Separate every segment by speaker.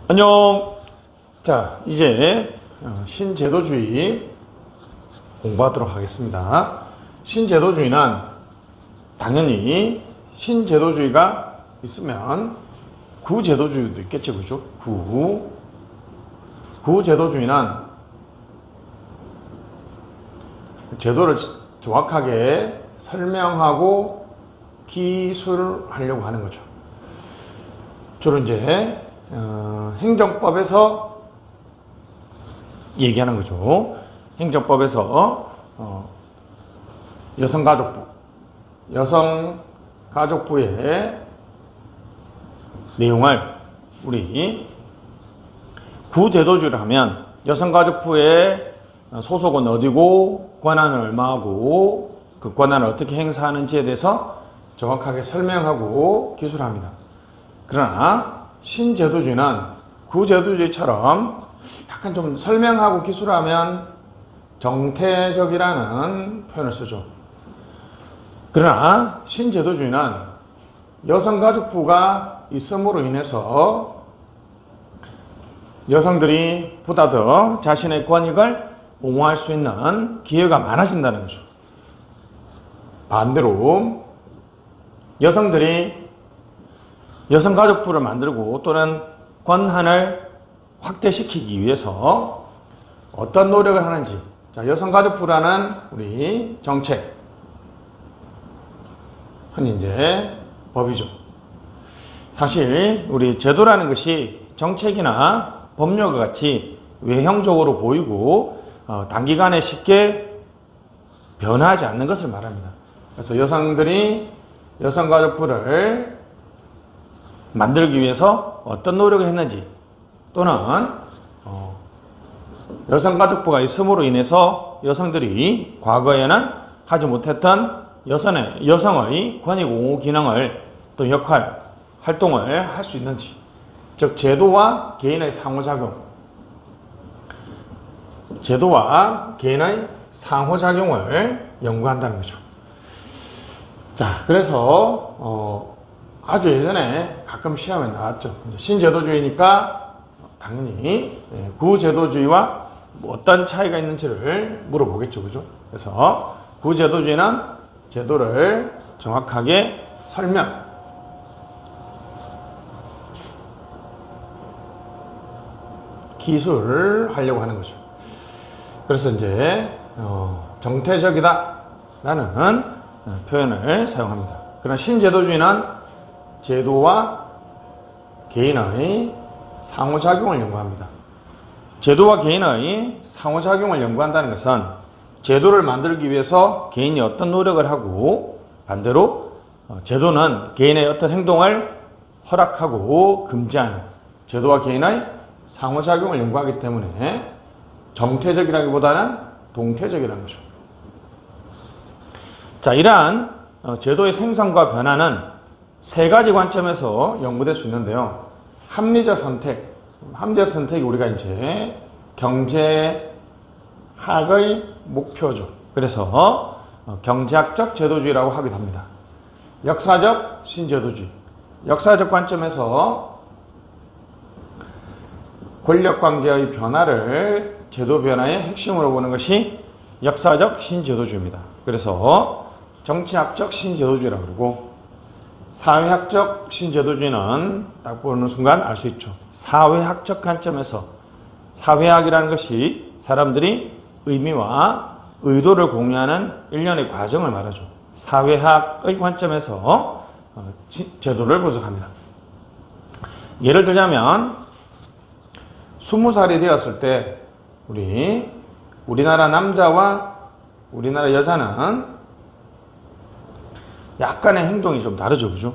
Speaker 1: 안녕. 자, 이제 신제도주의 공부하도록 하겠습니다. 신제도주의는 당연히 신제도주의가 있으면 구제도주의도 있겠죠, 그죠? 구제도주의는 제도를 정확하게 설명하고 기술하려고 하는 거죠. 주로 이제 행정법에서 얘기하는 거죠. 행정법에서 여성가족부의 내용을 우리 구제도주의를 하면 여성가족부의 소속은 어디고 권한은 얼마고 그 권한을 어떻게 행사하는지에 대해서 정확하게 설명하고 기술합니다. 그러나 신제도주의는 구제도주의처럼 약간 좀 설명하고 기술하면 정태적이라는 표현을 쓰죠. 그러나 신제도주의는 여성가족부가 있음으로 인해서 여성들이 보다 더 자신의 권익을 옹호할 수 있는 기회가 많아진다는 거죠. 반대로 여성들이 여성가족부를 만들고 또는 권한을 확대시키기 위해서 어떤 노력을 하는지. 자, 여성가족부라는 우리 정책, 흔히 이제 법이죠. 사실 우리 제도라는 것이 정책이나 법률과 같이 외형적으로 보이고 단기간에 쉽게 변화하지 않는 것을 말합니다. 그래서 여성들이 여성가족부를 만들기 위해서 어떤 노력을 했는지 또는 여성가족부가 있음으로 인해서 여성들이 과거에는 하지 못했던 여성의 권익 옹호 기능을 또 역할, 활동을 할 수 있는지, 즉 제도와 개인의 상호작용을 연구한다는 거죠. 자, 그래서 아주 예전에 가끔 시험에 나왔죠. 신제도주의니까 당연히 구제도주의와 어떤 차이가 있는지를 물어보겠죠, 그죠? 그래서 구제도주의는 제도를 정확하게 기술하려고 하는 거죠. 그래서 이제 정태적이다라는 표현을 사용합니다. 그러나 신제도주의는 제도와 개인의 상호작용을 연구합니다. 제도와 개인의 상호작용을 연구한다는 것은 제도를 만들기 위해서 개인이 어떤 노력을 하고 반대로 제도는 개인의 어떤 행동을 허락하고 금지하는 제도와 개인의 상호작용을 연구하기 때문에 정태적이라기보다는 동태적이라는 거죠. 자, 이러한 제도의 생성과 변화는 세 가지 관점에서 연구될 수 있는데요. 합리적 선택이 우리가 이제 경제학의 목표죠. 그래서 경제학적 제도주의라고 하기도 합니다. 역사적 신제도주의. 역사적 관점에서 권력관계의 변화를 제도 변화의 핵심으로 보는 것이 역사적 신제도주의입니다. 그래서 정치학적 신제도주의라고 그러고 사회학적 신제도주의는 딱 보는 순간 알 수 있죠. 사회학적 관점에서 사회학이라는 것이 사람들이 의미와 의도를 공유하는 일련의 과정을 말하죠. 사회학의 관점에서 제도를 분석합니다. 예를 들자면 20살이 되었을 때 우리나라 남자와 우리나라 여자는 약간의 행동이 좀 다르죠, 그죠?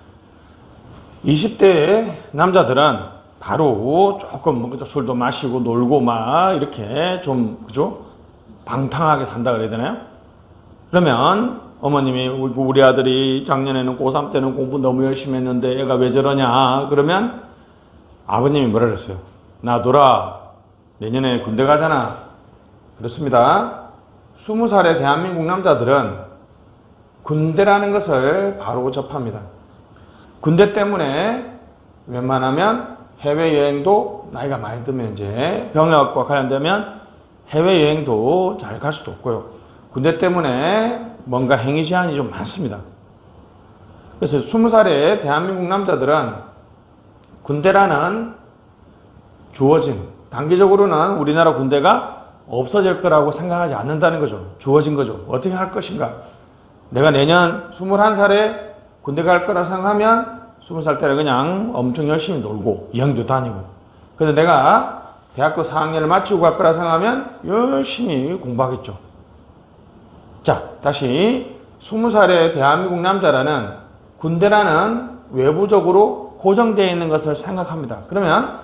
Speaker 1: 20대의 남자들은 바로 조금 술도 마시고 놀고 막 이렇게 좀, 그죠? 방탕하게 산다 그래야 되나요? 그러면 어머님이 우리 아들이 작년에는 고3 때는 공부 너무 열심히 했는데 애가 왜 저러냐? 그러면 아버님이 뭐라 그랬어요? 놔둬라. 내년에 군대 가잖아. 그렇습니다. 20살의 대한민국 남자들은 군대라는 것을 바로 접합니다. 군대 때문에 웬만하면 해외여행도 나이가 많이 들면 이제 병역과 관련되면 해외여행도 잘 갈 수도 없고요. 군대 때문에 뭔가 행위 제한이 좀 많습니다. 그래서 20살의 대한민국 남자들은 군대라는 주어진, 단기적으로는 우리나라 군대가 없어질 거라고 생각하지 않는다는 거죠. 주어진 거죠. 어떻게 할 것인가. 내가 내년 21살에 군대 갈 거라 생각하면 20살 때는 그냥 엄청 열심히 놀고 여행도 다니고, 근데 내가 대학교 4학년을 마치고 갈 거라 생각하면 열심히 공부하겠죠. 자, 다시 20살의 대한민국 남자라는 군대라는 외부적으로 고정되어 있는 것을 생각합니다. 그러면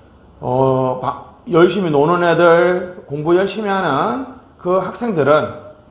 Speaker 1: 열심히 노는 애들, 공부 열심히 하는 그 학생들은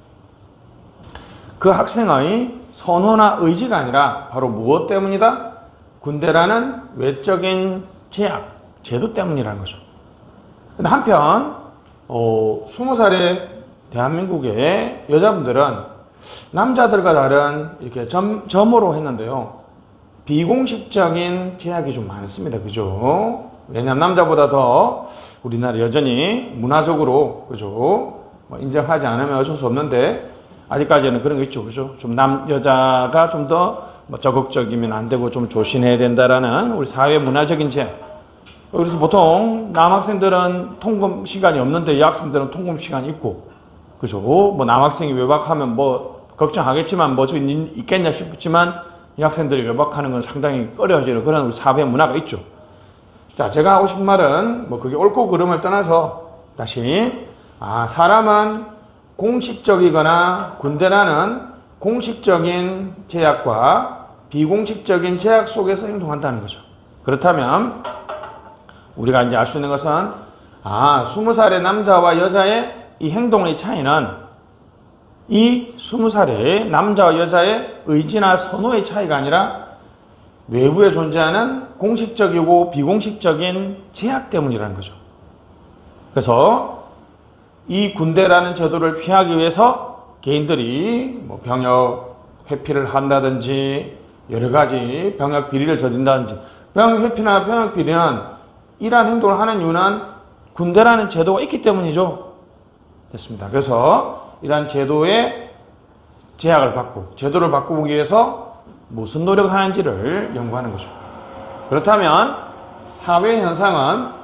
Speaker 1: 그 학생의 선호나 의지가 아니라 바로 무엇 때문이다? 군대라는 외적인 제약, 제도 때문이라는 거죠. 근데 한편 20살의 대한민국의 여자분들은 남자들과 다른 이렇게 점으로 했는데요. 비공식적인 제약이 좀 많습니다. 그죠? 왜냐하면 남자보다 더 우리나라 여전히 문화적으로, 그죠? 뭐 인정하지 않으면 어쩔 수 없는데, 아직까지는 그런 거 있죠. 그죠? 좀 여자가 좀 더 뭐 적극적이면 안 되고 좀 조심해야 된다라는 우리 사회 문화적인 제약. 그래서 보통 남학생들은 통금 시간이 없는데 여학생들은 통금 시간이 있고, 그죠? 뭐 남학생이 외박하면 뭐 걱정하겠지만 뭐 저기 있겠냐 싶지만 여학생들이 외박하는 건 상당히 꺼려지는 그런 우리 사회 문화가 있죠. 자, 제가 하고 싶은 말은 뭐 그게 옳고 그름을 떠나서 다시 사람은 공식적이거나 군대라는 공식적인 제약과 비공식적인 제약 속에서 행동한다는 거죠. 그렇다면 우리가 이제 알 수 있는 것은 20살의 남자와 여자의 이 행동의 차이는 이 20살의 남자와 여자의 의지나 선호의 차이가 아니라 외부에 존재하는 공식적이고 비공식적인 제약 때문이라는 거죠. 그래서 이 군대라는 제도를 피하기 위해서 개인들이 뭐 병역 회피를 한다든지 여러 가지 병역 비리를 저진다든지, 병역 회피나 병역 비리는 이러한 행동을 하는 이유는 군대라는 제도가 있기 때문이죠. 됐습니다. 그래서 이러한 제도의 제약을 받고 제도를 바꾸기 위해서 무슨 노력을 하는지를 연구하는 거죠. 그렇다면 사회 현상은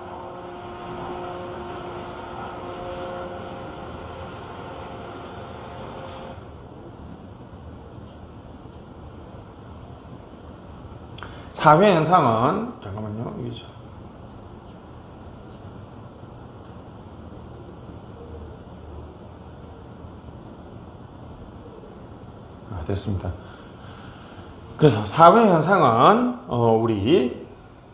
Speaker 1: 잠깐만요. 이게 됐습니다. 그래서 사회 현상은 우리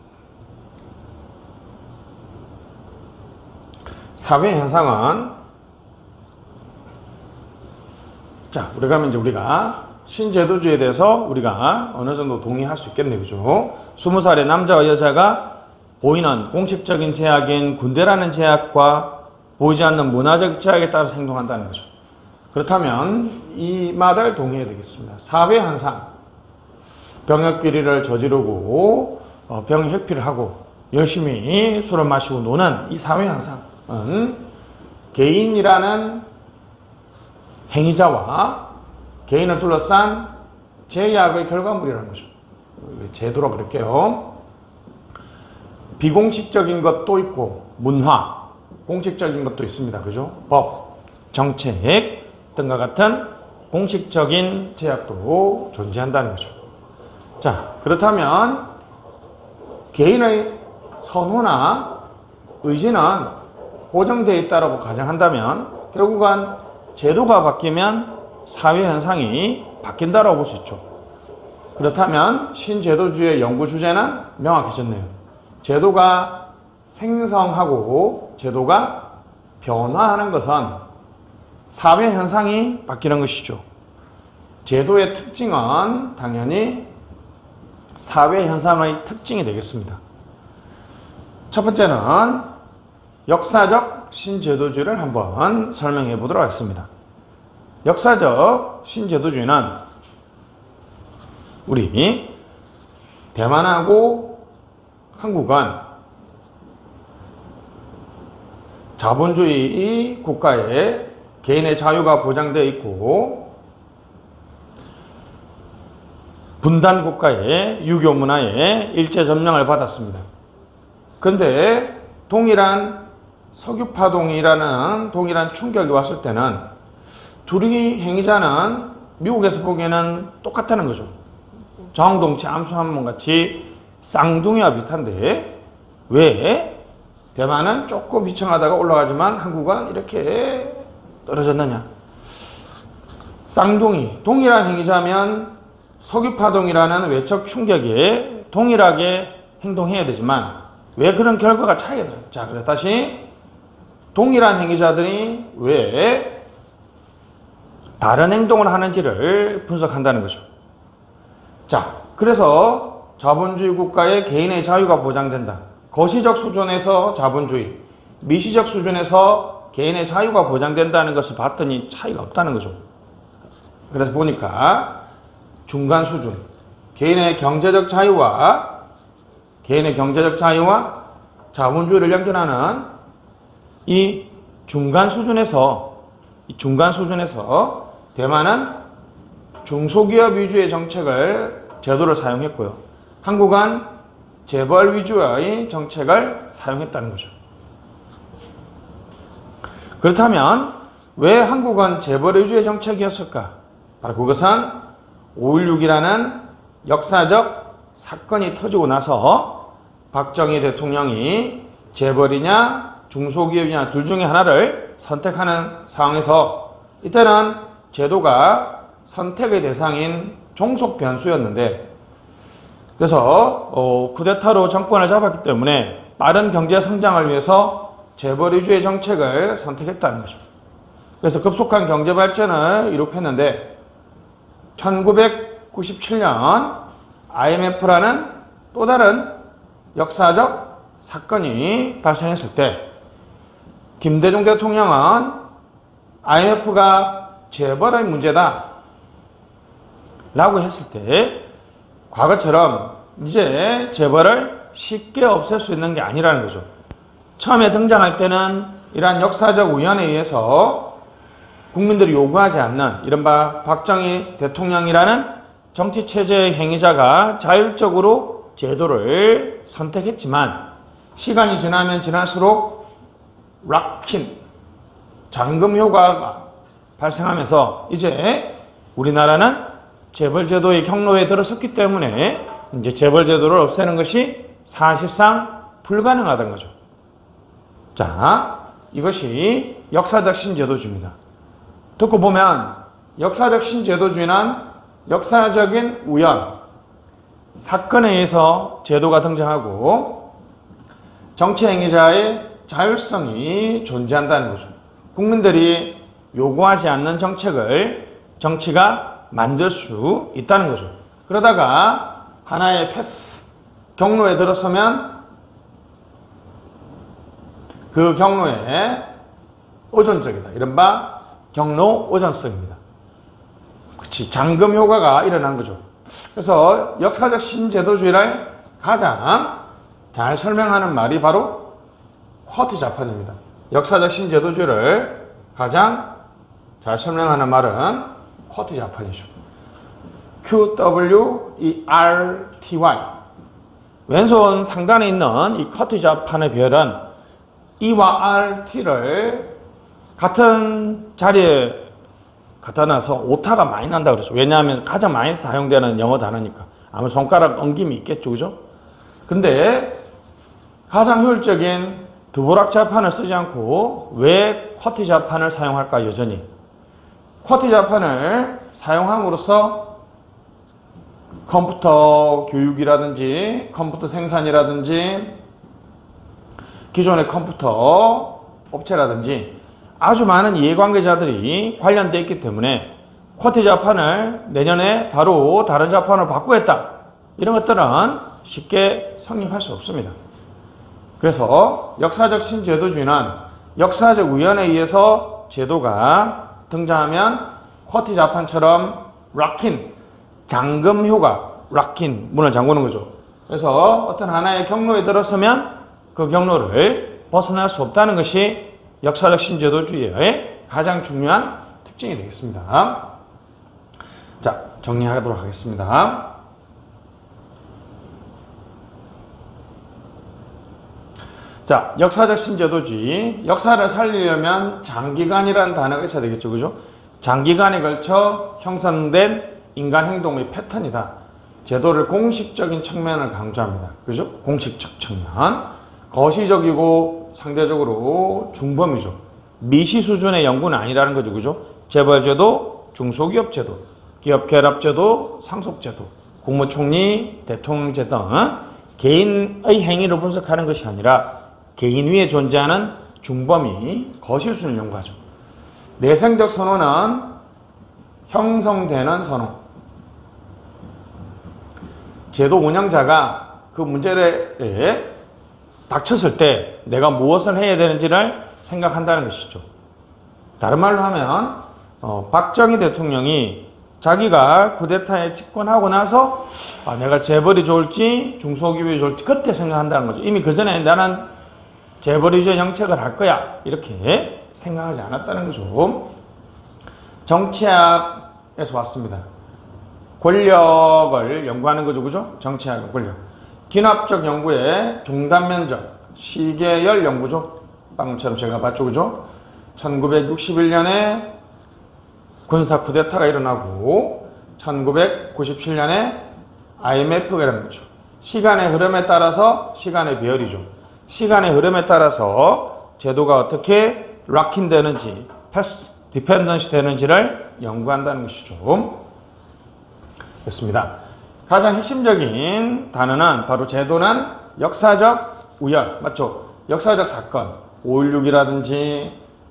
Speaker 1: 사회 현상은 우리가 신제도주의에 대해서 우리가 어느 정도 동의할 수 있겠네요. 그죠? 20살의 남자와 여자가 보이는 공식적인 제약인 군대라는 제약과 보이지 않는 문화적 제약에 따라서 행동한다는 거죠. 그렇다면 이 말을 동의해야 되겠습니다. 사회 현상, 병역 비리를 저지르고 병역 회피를 하고 열심히 술을 마시고 노는 이 사회 현상은 개인이라는 행위자와 개인을 둘러싼 제약의 결과물이라는 거죠. 제도로 그럴게요. 비공식적인 것도 있고 문화, 공식적인 것도 있습니다. 그죠? 법, 정책 등과 같은 공식적인 제약도 존재한다는 거죠. 자, 그렇다면 개인의 선호나 의지는 고정되어 있다고 가정한다면 결국은 제도가 바뀌면 사회 현상이 바뀐다고 볼 수 있죠. 그렇다면 신제도주의의 연구 주제는 명확해졌네요. 제도가 생성하고 제도가 변화하는 것은 사회 현상이 바뀌는 것이죠. 제도의 특징은 당연히 사회 현상의 특징이 되겠습니다. 첫 번째는 역사적 신제도주의를 한번 설명해 보도록 하겠습니다. 역사적 신제도주의는 우리 대만하고 한국은 자본주의 국가에 개인의 자유가 보장되어 있고 분단 국가의 유교 문화에 일제 점령을 받았습니다. 근데 동일한 석유파동이라는 동일한 충격이 왔을 때는 둘이 행위자는 미국에서 보기에는 똑같다는 거죠. 정동치 암수한문 같이 쌍둥이와 비슷한데 왜 대만은 조금 비청하다가 올라가지만 한국은 이렇게 떨어졌느냐. 쌍둥이, 동일한 행위자면 석유파동이라는 외적 충격에 동일하게 행동해야 되지만 왜 그런 결과가 차이가 나요? 자, 그래서 다시 동일한 행위자들이 왜 다른 행동을 하는지를 분석한다는 거죠. 자, 그래서 자본주의 국가의 개인의 자유가 보장된다. 거시적 수준에서 자본주의, 미시적 수준에서 개인의 자유가 보장된다는 것을 봤더니 차이가 없다는 거죠. 그래서 보니까 중간 수준, 개인의 경제적 자유와 자본주의를 연결하는 이 중간 수준에서 대만은 중소기업 위주의 정책을 제도를 사용했고요. 한국은 재벌 위주의 정책을 사용했다는 거죠. 그렇다면 왜 한국은 재벌 위주의 정책이었을까? 바로 그것은 5.16이라는 역사적 사건이 터지고 나서 박정희 대통령이 재벌이냐 중소기업이냐 둘 중에 하나를 선택하는 상황에서 이때는 제도가 선택의 대상인 종속 변수였는데 그래서 쿠데타로 정권을 잡았기 때문에 빠른 경제 성장을 위해서 재벌 위주의 정책을 선택했다는 거죠. 그래서 급속한 경제 발전을 이룩했는데 1997년 IMF라는 또 다른 역사적 사건이 발생했을 때 김대중 대통령은 IMF가 재벌의 문제다 라고 했을 때 과거처럼 이제 재벌을 쉽게 없앨 수 있는 게 아니라는 거죠. 처음에 등장할 때는 이러한 역사적 우연에 의해서 국민들이 요구하지 않는 이른바 박정희 대통령이라는 정치체제의 행위자가 자율적으로 제도를 선택했지만 시간이 지나면 지날수록 락킨, 잠금 효과가 발생하면서 이제 우리나라는 재벌제도의 경로에 들어섰기 때문에 이제 재벌제도를 없애는 것이 사실상 불가능하다는 거죠. 자, 이것이 역사적 신제도주의입니다. 듣고 보면 역사적 신제도주의는 역사적인 우연, 사건에 의해서 제도가 등장하고 정치행위자의 자율성이 존재한다는 거죠. 국민들이 요구하지 않는 정책을 정치가 만들 수 있다는 거죠. 그러다가 하나의 패스, 경로에 들어서면 그 경로에 의존적이다. 이른바 경로 의존성입니다. 그치, 잠금 효과가 일어난 거죠. 그래서 역사적 신제도주의를 가장 잘 설명하는 말이 바로 쿼트 자판입니다. 역사적 신제도주의를 가장 잘 설명하는 말은 쿼트 자판이죠. QWERTY. 왼손 상단에 있는 이 쿼트 자판의 별은 E와 RT를 같은 자리에 갖다 놔서 오타가 많이 난다 그러죠. 왜냐하면 가장 많이 사용되는 영어 단어니까. 아마 손가락 엉김이 있겠죠. 그죠? 근데 가장 효율적인 두부락 자판을 쓰지 않고 왜 쿼트 자판을 사용할까 여전히. 쿼트 자판을 사용함으로써 컴퓨터 교육이라든지 컴퓨터 생산이라든지 기존의 컴퓨터 업체라든지 아주 많은 이해관계자들이 관련되어 있기 때문에 쿼트 자판을 내년에 바로 다른 자판으로 바꾸겠다. 이런 것들은 쉽게 성립할 수 없습니다. 그래서 역사적 신제도주의는 역사적 우연에 의해서 제도가 등장하면 쿼트 자판처럼 락킨, 잠금 효과, 락킨, 문을 잠그는 거죠. 그래서 어떤 하나의 경로에 들어서면 그 경로를 벗어날 수 없다는 것이 역사적 신제도주의의 가장 중요한 특징이 되겠습니다. 자, 정리하도록 하겠습니다. 자, 역사적 신제도주의. 역사를 살리려면 장기간이라는 단어가 있어야 되겠죠. 그죠? 장기간에 걸쳐 형성된 인간 행동의 패턴이다. 제도를 공식적인 측면을 강조합니다. 그죠? 공식적 측면. 거시적이고 상대적으로 중범위죠. 미시 수준의 연구는 아니라는 거죠. 그죠? 재벌제도, 중소기업제도, 기업결합제도, 상속제도, 국무총리, 대통령제 등 개인의 행위를 분석하는 것이 아니라 개인 위에 존재하는 중범위, 거시수준을 연구하죠. 내생적 선호는 형성되는 선호. 제도 운영자가 그 문제에 닥쳤을 때 내가 무엇을 해야 되는지를 생각한다는 것이죠. 다른 말로 하면 박정희 대통령이 자기가 쿠데타에 집권하고 나서 내가 재벌이 좋을지 중소기업이 좋을지 그때 생각한다는 거죠. 이미 그전에 나는 재벌위주의 정책을 할 거야 이렇게 생각하지 않았다는 거죠. 정치학에서 왔습니다. 권력을 연구하는 거죠. 그죠? 정치학의 권력. 기납적 연구의 종단면적, 시계열 연구죠. 방금처럼 제가 봤죠. 그죠? 1961년에 군사 쿠데타가 일어나고 1997년에 IMF가 일어난 거죠. 시간의 흐름에 따라서 시간의 배열이죠. 시간의 흐름에 따라서 제도가 어떻게 락인 되는지, 패스 디펜던시 되는지를 연구한다는 것이죠. 됐습니다. 가장 핵심적인 단어는 바로 제도는 역사적 우열, 맞죠? 역사적 사건, 5.16이라든지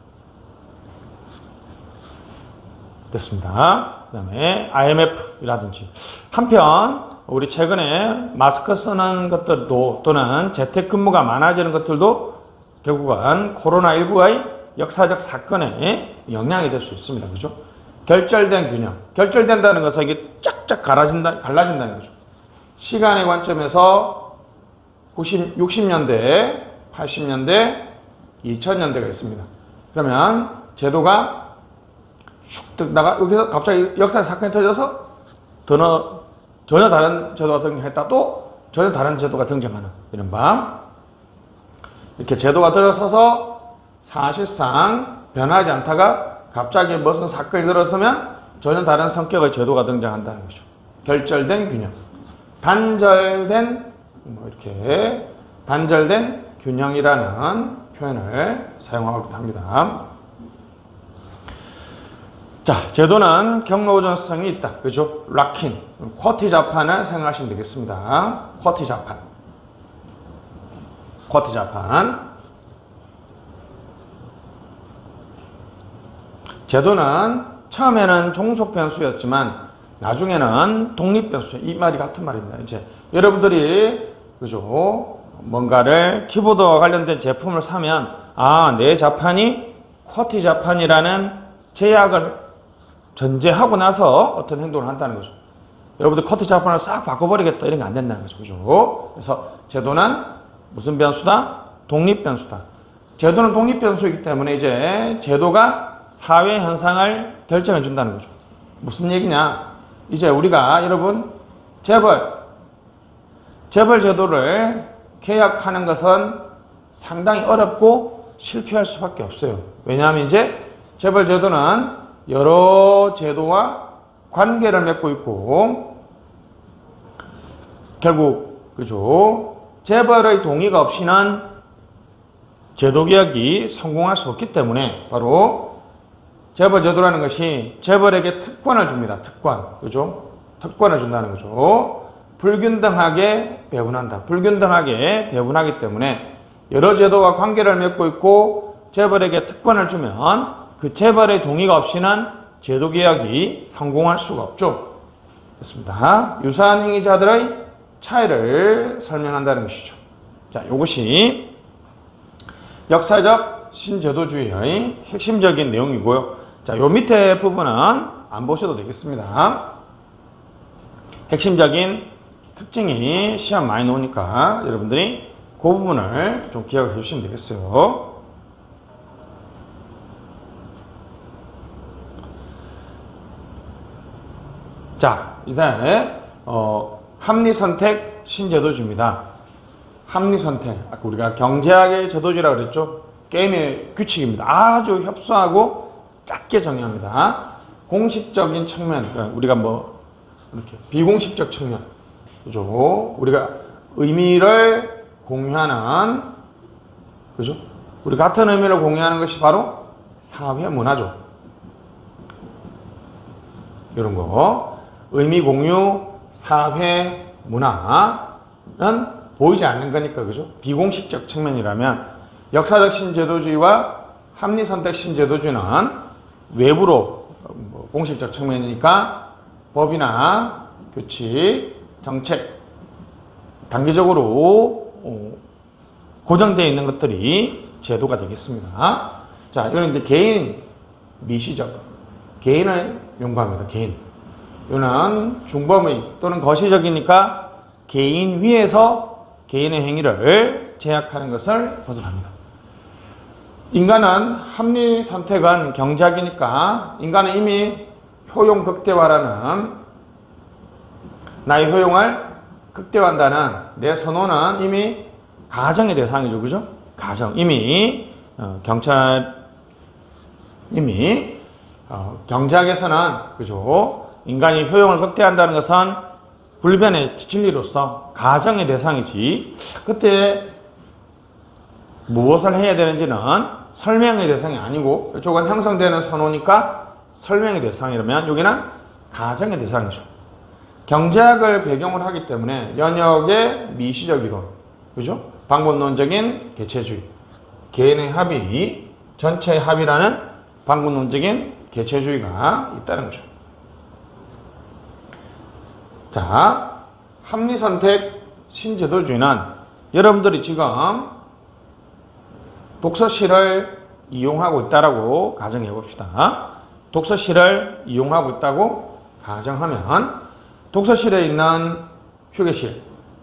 Speaker 1: 됐습니다. 그 다음에 IMF이라든지 한편 우리 최근에 마스크 쓰는 것들도 또는 재택근무가 많아지는 것들도 결국은 코로나19의 역사적 사건에 영향이 될 수 있습니다. 그죠? 결절된 균형. 결절된다는 것은 이게 쫙쫙 갈라진다는 거죠. 시간의 관점에서 60년대, 80년대, 2000년대가 있습니다. 그러면 제도가 슉 뜨다가 여기서 갑자기 역사의 사건이 터져서 전혀 다른 제도가 등장했다 또 전혀 다른 제도가 등장하는 이런 방. 이렇게 제도가 들어서서 사실상 변하지 않다가 갑자기 무슨 사건이 들어서면 전혀 다른 성격의 제도가 등장한다는 거죠. 결절된 균형. 단절된 이렇게 단절된 균형이라는 표현을 사용하기도 합니다. 자, 제도는 경로우전성이 있다. 그죠? 락인, 쿼티 자판을 생각하시면 되겠습니다. 쿼티 자판. 쿼티 자판. 제도는 처음에는 종속 변수였지만 나중에는 독립 변수. 이 말이 같은 말입니다. 이제 여러분들이 그죠? 뭔가를 키보드와 관련된 제품을 사면 내 자판이 쿼티 자판이라는 제약을 전제하고 나서 어떤 행동을 한다는 거죠. 여러분들 쿼티 자판을 싹 바꿔버리겠다 이런 게 안 된다는 거죠. 그죠? 그래서 제도는 무슨 변수다? 독립 변수다. 제도는 독립 변수이기 때문에 이제 제도가 사회 현상을 결정해 준다는 거죠. 무슨 얘기냐? 이제 우리가 여러분 재벌 제도를 계약하는 것은 상당히 어렵고 실패할 수밖에 없어요. 왜냐하면 이제 재벌 제도는 여러 제도와 관계를 맺고 있고 결국 그죠? 재벌의 동의가 없이는 제도개혁이 성공할 수 없기 때문에 바로 재벌 제도라는 것이 재벌에게 특권을 줍니다. 특권. 그죠? 특권을 준다는 거죠. 불균등하게 배분한다. 불균등하게 배분하기 때문에 여러 제도와 관계를 맺고 있고 재벌에게 특권을 주면 그 재벌의 동의가 없이는 제도개혁이 성공할 수가 없죠. 됐습니다. 유사한 행위자들의 차이를 설명한다는 것이죠. 자, 이것이 역사적 신제도주의의 핵심적인 내용이고요. 자, 요 밑에 부분은 안 보셔도 되겠습니다. 핵심적인 특징이 시험 많이 나오니까 여러분들이 그 부분을 좀 기억해 주시면 되겠어요. 자, 이제 합리선택 신제도주입니다. 합리선택, 아까 우리가 경제학의 제도주라고 그랬죠. 게임의 규칙입니다. 아주 협소하고 작게 정의합니다. 공식적인 측면, 그러니까 우리가 뭐 이렇게 비공식적 측면, 그죠? 우리가 의미를 공유하는, 그죠? 우리 같은 의미를 공유하는 것이 바로 사회 문화죠. 이런 거. 의미 공유, 사회 문화는 보이지 않는 거니까, 그죠? 비공식적 측면이라면 역사적 신제도주의와 합리선택 신제도주의는 외부로 공식적 측면이니까 법이나 규칙, 정책, 단기적으로 고정되어 있는 것들이 제도가 되겠습니다. 자, 이거는 이제 개인 미시적, 개인을 연구합니다. 개인. 이거는 중범의 또는 거시적이니까 개인 위에서 개인의 행위를 제약하는 것을 벗어납니다. 인간은 합리 선택은 경제학이니까 인간은 이미 효용 극대화라는 나의 효용을 극대화한다는 내 선호는 이미 가정의 대상이죠. 그죠? 가정. 이미 경제학에서는 그죠? 인간이 효용을 극대화한다는 것은 불변의 진리로서 가정의 대상이지 그때 무엇을 해야 되는지는 설명의 대상이 아니고 이쪽은 형성되는 선호니까 설명의 대상이라면 여기는 가정의 대상이죠. 경제학을 배경으로 하기 때문에 연역의 미시적 이론, 그죠? 방법론적인 개체주의, 개인의 합의, 전체의 합의라는 방법론적인 개체주의가 있다는 거죠. 자, 합리선택 신제도주의는 여러분들이 지금 독서실을 이용하고 있다라고 가정해 봅시다. 독서실을 이용하고 있다고 가정하면 독서실에 있는 휴게실,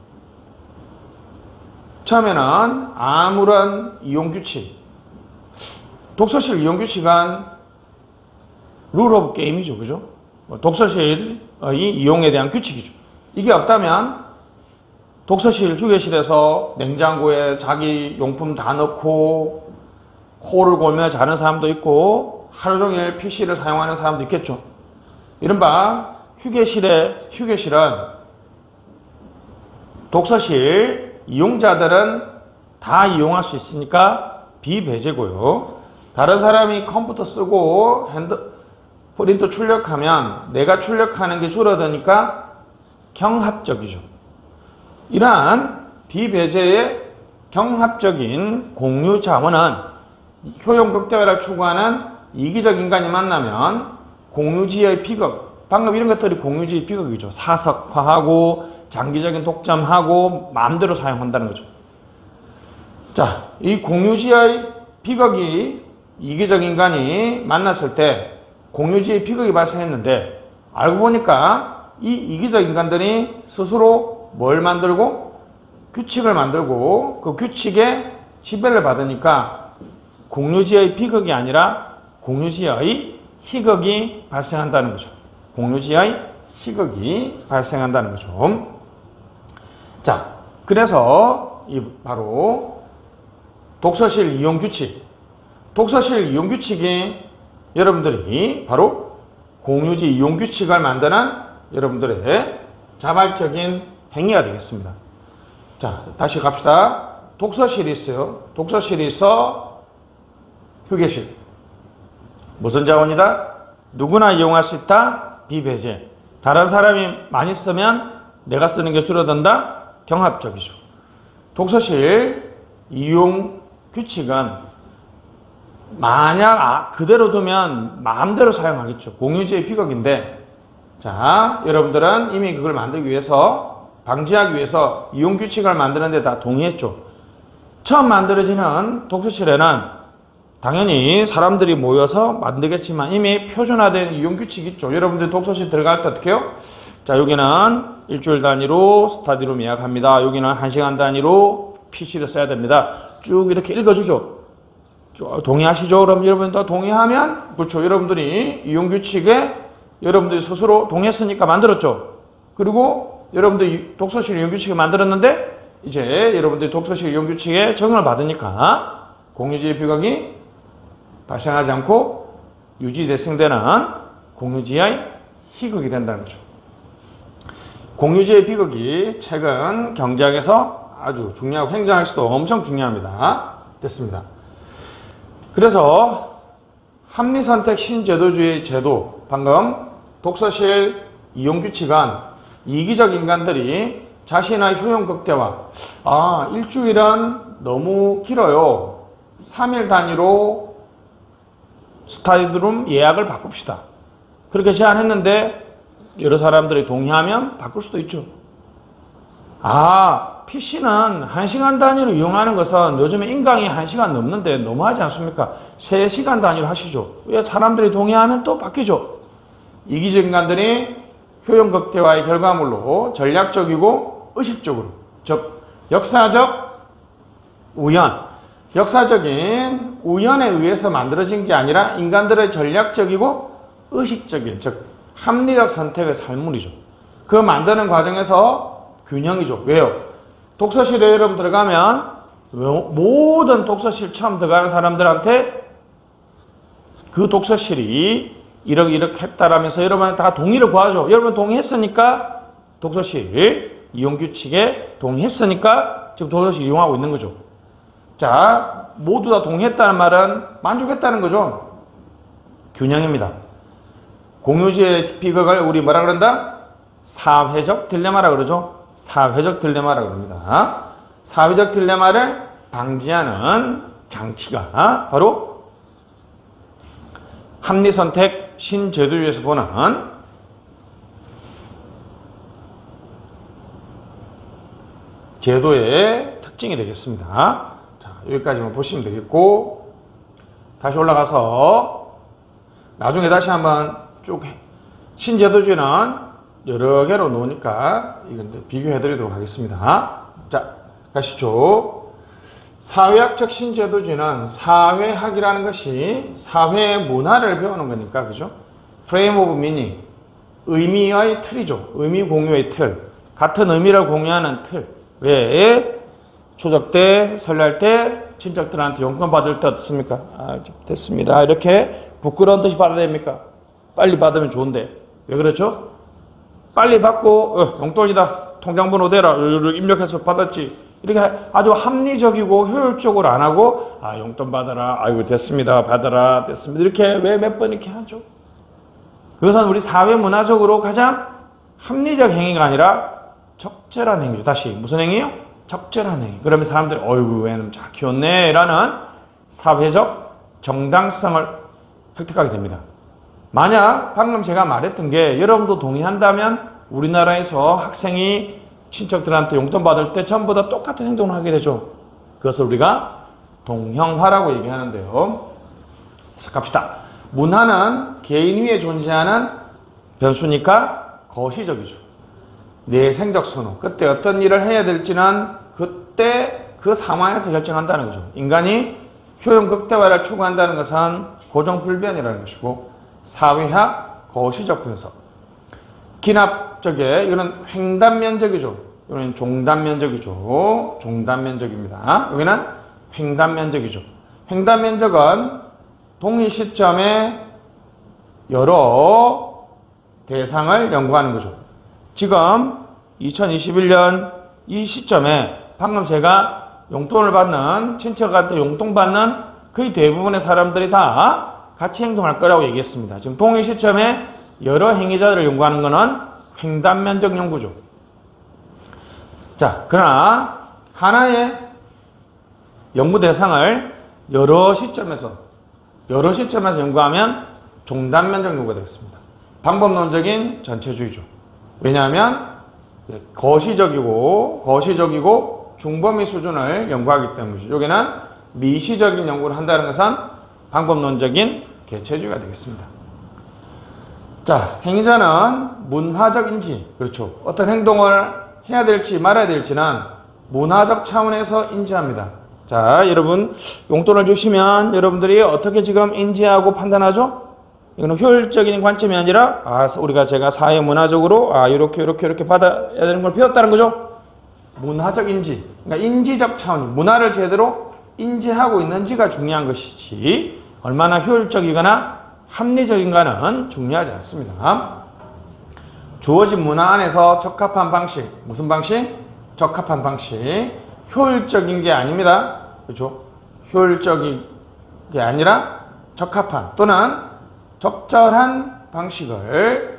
Speaker 1: 처음에는 아무런 이용규칙, 독서실 이용규칙은 룰 오브 게임이죠. 그죠? 독서실의 이용에 대한 규칙이죠. 이게 없다면 독서실, 휴게실에서 냉장고에 자기 용품 다 넣고 코를 골며 자는 사람도 있고 하루 종일 PC를 사용하는 사람도 있겠죠. 이른바 휴게실은 독서실 이용자들은 다 이용할 수 있으니까 비배제고요. 다른 사람이 컴퓨터 쓰고 프린터 출력하면 내가 출력하는 게 줄어드니까 경합적이죠. 이러한 비배제의 경합적인 공유 자원은 효용 극대화를 추구하는 이기적 인간이 만나면 공유지의 비극, 방금 이런 것들이 공유지의 비극이죠. 사석화하고 장기적인 독점하고 마음대로 사용한다는 거죠. 자, 이 공유지의 비극이 이기적 인간이 만났을 때 공유지의 비극이 발생했는데 알고 보니까 이 이기적 인간들이 스스로 뭘 만들고 규칙을 만들고 그 규칙에 지배를 받으니까 공유지의 비극이 아니라 공유지의 희극이 발생한다는 거죠. 공유지의 희극이 발생한다는 거죠. 자, 그래서 이 바로 독서실 이용 규칙, 독서실 이용 규칙이 여러분들이 바로 공유지 이용 규칙을 만드는 여러분들의 자발적인 행위가 되겠습니다. 자, 다시 갑시다. 독서실이 있어요. 독서실이 있어. 휴게실. 무슨 자원이다? 누구나 이용할 수 있다. 비배제. 다른 사람이 많이 쓰면 내가 쓰는 게 줄어든다. 경합적이죠. 독서실 이용 규칙은 만약 그대로 두면 마음대로 사용하겠죠. 공유지의 비극인데, 자, 여러분들은 이미 그걸 만들기 위해서, 방지하기 위해서 이용 규칙을 만드는 데 다 동의했죠. 처음 만들어지는 독서실에는 당연히 사람들이 모여서 만들겠지만 이미 표준화된 이용 규칙이 있죠. 여러분들 독서실 들어갈 때 어떻게 해요? 자, 여기는 일주일 단위로 스터디룸 예약합니다. 여기는 1시간 단위로 PC를 써야 됩니다. 쭉 이렇게 읽어주죠. 동의하시죠? 그럼 여러분도 동의하면, 그렇죠. 여러분들이 이용규칙에 여러분들이 스스로 동의했으니까 만들었죠. 그리고 여러분들이 독서실 이용규칙을 만들었는데, 이제 여러분들이 독서실 이용규칙에 적용을 받으니까 공유지의 비극이 발생하지 않고 유지대승되는 공유지의 희극이 된다는 거죠. 공유지의 비극이 최근 경제학에서 아주 중요하고 행정학에서도 엄청 중요합니다. 됐습니다. 그래서 합리선택 신제도주의 제도, 방금 독서실 이용규칙은 이기적 인간들이 자신의 효용 극대화, 일주일은 너무 길어요. 3일 단위로 스터디룸 예약을 바꿉시다. 그렇게 제안했는데 여러 사람들이 동의하면 바꿀 수도 있죠. PC는 1시간 단위로 이용하는 것은 요즘에 인강이 1시간 넘는데 너무하지 않습니까? 3시간 단위로 하시죠. 왜 사람들이 동의하면 또 바뀌죠. 이기적 인간들이 효용 극대화의 결과물로 전략적이고 의식적으로, 즉 역사적 우연, 역사적인 우연에 의해서 만들어진 게 아니라 인간들의 전략적이고 의식적인, 즉 합리적 선택의 산물이죠. 그 만드는 과정에서 균형이죠. 왜요? 독서실에 여러분 들어가면 모든 독서실 처음 들어가는 사람들한테 그 독서실이 이렇게 했다라면서 여러분 다 동의를 구하죠. 여러분 동의했으니까 독서실 이용규칙에 동의했으니까 지금 독서실 이용하고 있는 거죠. 자, 모두 다 동의했다는 말은 만족했다는 거죠. 균형입니다. 공유지의 비극을 우리 뭐라 그런다? 사회적 딜레마라 그러죠. 사회적 딜레마라 그럽니다. 사회적 딜레마를 방지하는 장치가 바로 합리선택 신제도주의에서 보는 제도의 특징이 되겠습니다. 자, 여기까지만 보시면 되겠고, 다시 올라가서 나중에 다시 한번 쭉 신제도주의는 여러 개로 놓으니까 이건 비교해 드리도록 하겠습니다. 자, 가시죠. 사회학적 신제도주의는 사회학이라는 것이 사회의 문화를 배우는 거니까, 그죠? Frame of meaning, 의미의 틀이죠. 의미 공유의 틀, 같은 의미를 공유하는 틀. 왜 추석 때, 설날 때 친척들한테 용돈 받을 때 어떻습니까? 됐습니다. 이렇게 부끄러운 듯이 받아야 됩니까? 빨리 받으면 좋은데. 왜 그렇죠? 빨리 받고 용돈이다. 통장번호 대라. 입력해서 받았지. 이렇게 아주 합리적이고 효율적으로 안 하고 용돈 받아라. 아이고 됐습니다. 받아라. 됐습니다. 이렇게 왜 몇 번 이렇게 하죠? 그것은 우리 사회 문화적으로 가장 합리적 행위가 아니라 적절한 행위죠. 다시 무슨 행위요? 적절한 행위. 그러면 사람들이 어이구 애는 잘 키웠네 라는 사회적 정당성을 획득하게 됩니다. 만약 방금 제가 말했던 게 여러분도 동의한다면 우리나라에서 학생이 친척들한테 용돈 받을 때 전부 다 똑같은 행동을 하게 되죠. 그것을 우리가 동형화라고 얘기하는데요. 시작합시다. 문화는 개인 위에 존재하는 변수니까 거시적이죠. 내 생적 선호, 그때 어떤 일을 해야 될지는 그때 그 상황에서 결정한다는 거죠. 인간이 효용 극대화를 추구한다는 것은 고정불변이라는 것이고, 사회학 거시적 분석. 기납적에 이거는 횡단면적이죠. 이거는 종단면적이죠. 종단면적입니다. 여기는 횡단면적이죠. 횡단면적은 동일 시점에 여러 대상을 연구하는 거죠. 지금 2021년 이 시점에 방금 제가 용돈을 받는, 친척한테 용돈 받는 거의 대부분의 사람들이 다 같이 행동할 거라고 얘기했습니다. 지금 동일 시점에 여러 행위자들을 연구하는 것은 횡단면적 연구죠. 자, 그러나 하나의 연구 대상을 여러 시점에서 연구하면 종단면적 연구가 되겠습니다. 방법론적인 전체주의죠. 왜냐하면 거시적이고 중범위 수준을 연구하기 때문이죠. 여기는 미시적인 연구를 한다는 것은 방법론적인 개체주의가 되겠습니다. 자, 행위자는 문화적 인지, 그렇죠. 어떤 행동을 해야 될지 말아야 될지는 문화적 차원에서 인지합니다. 자, 여러분 용돈을 주시면 여러분들이 어떻게 지금 인지하고 판단하죠? 이거는 효율적인 관점이 아니라 제가 사회 문화적으로 이렇게 받아야 되는 걸 배웠다는 거죠. 문화적 인지, 그러니까 인지적 차원, 문화를 제대로 인지하고 있는지가 중요한 것이지 얼마나 효율적이거나 합리적인가는 중요하지 않습니다. 주어진 문화 안에서 적합한 방식, 무슨 방식? 적합한 방식, 효율적인 게 아닙니다. 그렇죠? 효율적인 게 아니라 적합한 또는 적절한 방식을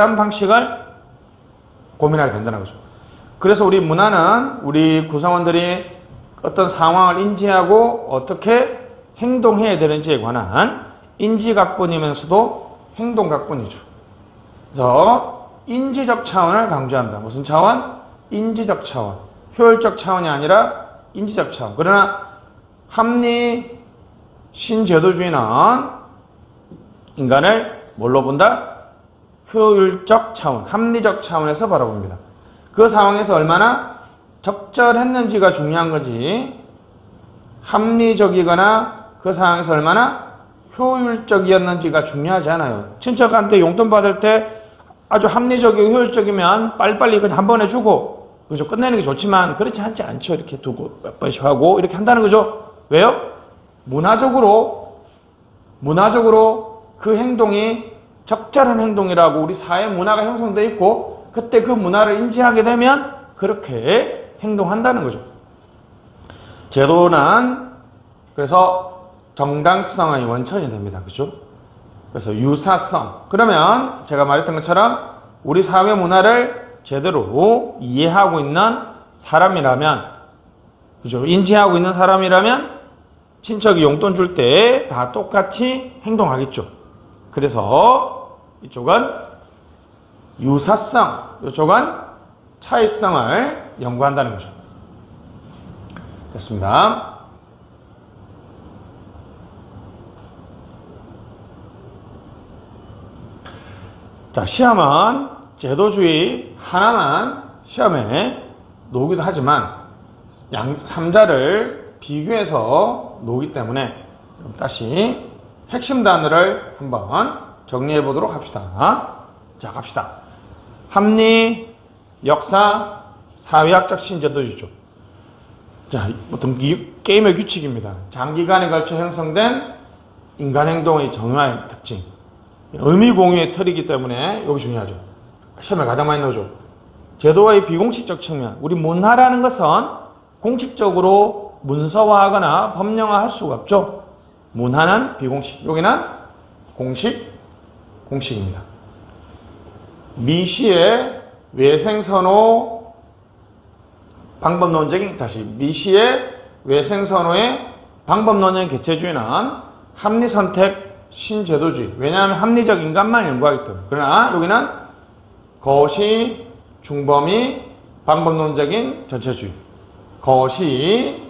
Speaker 1: 고민하게 된다는 거죠. 그래서 우리 문화는 우리 구성원들이 어떤 상황을 인지하고 어떻게 행동해야 되는지에 관한 인지각분이면서도 행동각분이죠. 그래서 인지적 차원을 강조합니다. 무슨 차원? 인지적 차원. 효율적 차원이 아니라 인지적 차원. 그러나 합리 신제도주의는 인간을 뭘로 본다? 효율적 차원, 합리적 차원에서 바라봅니다. 그 상황에서 얼마나 적절했는지가 중요한 거지 합리적이거나 그 상황에서 얼마나 효율적이었는지가 중요하지 않아요. 친척한테 용돈 받을 때 아주 합리적이고 효율적이면 빨리빨리 그냥 한 번에 주고 그죠? 끝내는 게 좋지만 그렇지 않죠. 이렇게 두고 몇 번씩 하고 이렇게 한다는 거죠. 왜요? 문화적으로 그 행동이 적절한 행동이라고 우리 사회 문화가 형성되어 있고 그때 그 문화를 인지하게 되면 그렇게 행동한다는 거죠. 제도는 그래서 정당성의 원천이 됩니다. 그죠? 그래서 유사성. 그러면 제가 말했던 것처럼 우리 사회 문화를 제대로 이해하고 있는 사람이라면, 그죠? 인지하고 있는 사람이라면 친척이 용돈 줄 때 다 똑같이 행동하겠죠. 그래서 이쪽은 유사성, 이쪽은 차이성을 연구한다는 거죠. 됐습니다. 자, 시험은 제도주의 하나만 시험에 놓기도 하지만 3자를 비교해서 놓기 때문에 다시 핵심 단어를 한번 정리해 보도록 합시다. 자, 갑시다. 합리, 역사, 사회학적 신제도주의죠. 자, 어떤 게임의 규칙입니다. 장기간에 걸쳐 형성된 인간 행동의 정의의 특징. 의미 공유의 틀이기 때문에 여기 중요하죠. 시험에 가장 많이 나오죠. 제도의 비공식적 측면. 우리 문화라는 것은 공식적으로 문서화하거나 법령화할 수가 없죠. 문화는 비공식. 여기는 공식입니다. 미시의 외생선호 방법론적인 미시의 외생선호의 방법론적인 개체주의는 합리선택 신제도주의. 왜냐하면 합리적 인간만 연구하기 때문에. 그러나 여기는 거시, 중범위, 방법론적인 전체주의. 거시,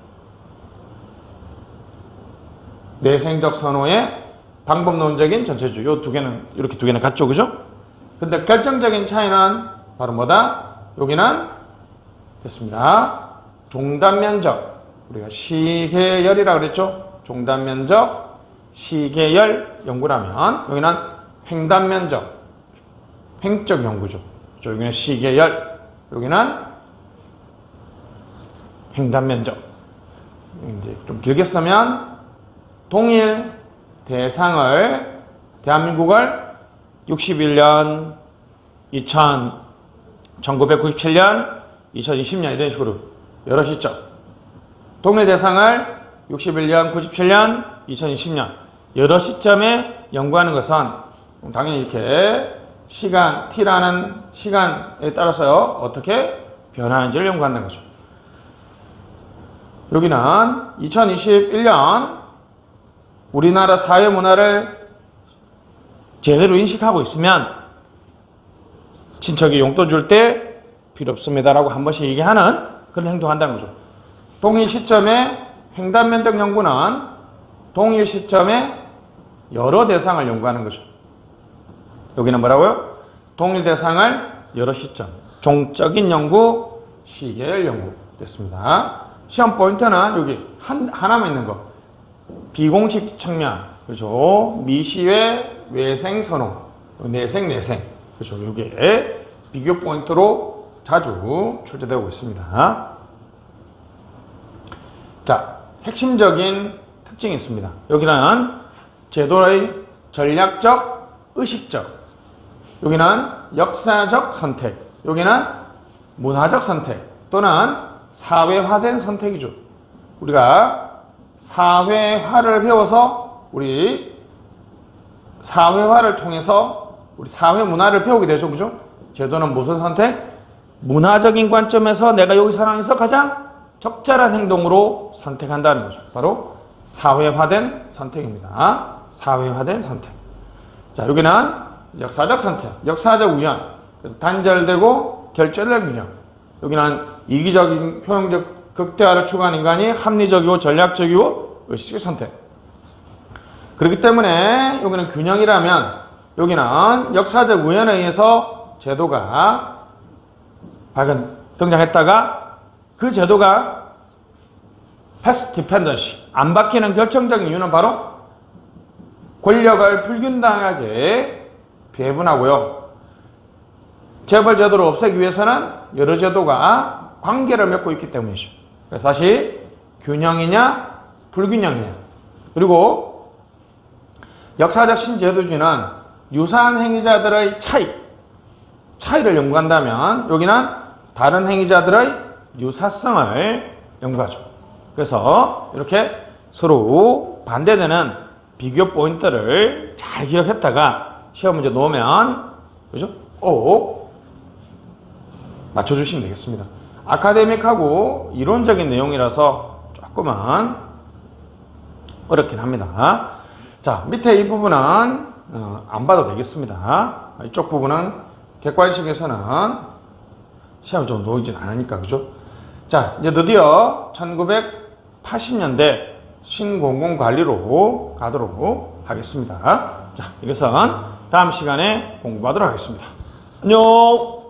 Speaker 1: 내생적 선호의 방법론적인 전체주의. 요 두 개는, 이렇게 두 개는 같죠, 그죠? 근데 결정적인 차이는 바로 뭐다? 여기는 됐습니다. 종단면적. 우리가 시계열이라고 그랬죠? 종단면적, 시계열 연구라면 여기는 횡단면적, 횡적 연구죠. 여기는 시계열, 여기는 횡단면적. 이제 좀 길게 쓰면 동일 대상을 대한민국을 61년, 1997년, 2020년 이런 식으로 여러 시점. 동일 대상을 61년, 97년, 2020년 여러 시점에 연구하는 것은 당연히 이렇게 시간, T라는 시간에 따라서 어떻게 변하는지를 연구한다는 거죠. 여기는 2021년 우리나라 사회 문화를 제대로 인식하고 있으면 친척이 용돈 줄 때 필요 없습니다라고 한 번씩 얘기하는 그런 행동한다는 거죠. 동일 시점에 횡단면적 연구는 동일 시점에 여러 대상을 연구하는 거죠. 여기는 뭐라고요? 동일 대상을 여러 시점, 종적인 연구, 시계열 연구 됐습니다. 시험 포인트는 여기 하나만 있는 거. 비공식 측면, 그죠? 미시외, 외생, 선호, 내생, 내생, 그죠? 이게 비교 포인트로 자주 출제되고 있습니다. 자, 핵심적인 특징이 있습니다. 여기는 제도의 전략적, 의식적, 여기는 역사적 선택, 여기는 문화적 선택 또는 사회화된 선택이죠. 우리가 사회화를 배워서 우리 사회화를 통해서 우리 사회 문화를 배우게 되죠. 그죠? 제도는 무슨 선택? 문화적인 관점에서 내가 여기 상황에서 가장 적절한 행동으로 선택한다는 거죠. 바로 사회화된 선택입니다. 사회화된 선택. 자, 여기는 역사적 선택, 역사적 우연, 단절되고 결절적 균형. 여기는 이기적인 효용적 극대화를 추구하는 인간이 합리적이고 전략적이고 의식적 선택. 그렇기 때문에 여기는 균형이라면 여기는 역사적 우연에 의해서 제도가 등장했다가 그 제도가 패스트 디펜던시, 안 바뀌는 결정적인 이유는 바로 권력을 불균등하게 배분하고요. 재벌 제도를 없애기 위해서는 여러 제도가 관계를 맺고 있기 때문이죠. 그래서 다시 균형이냐 불균형이냐. 그리고 역사적 신제도주의는 유사한 행위자들의 차이를 연구한다면 여기는 다른 행위자들의 유사성을 연구하죠. 그래서 이렇게 서로 반대되는 비교 포인트를 잘 기억했다가 시험 문제 놓으면 그죠? 꼭 맞춰주시면 되겠습니다. 아카데믹하고 이론적인 내용이라서 조금은 어렵긴 합니다. 자, 밑에 이 부분은 안 봐도 되겠습니다. 이쪽 부분은 객관식에서는 시험을 좀 놓이진 않으니까, 그죠? 자, 이제 드디어 1980년대 신공공관리로 가도록 하겠습니다. 자, 이것은 다음 시간에 공부하도록 하겠습니다. 안녕!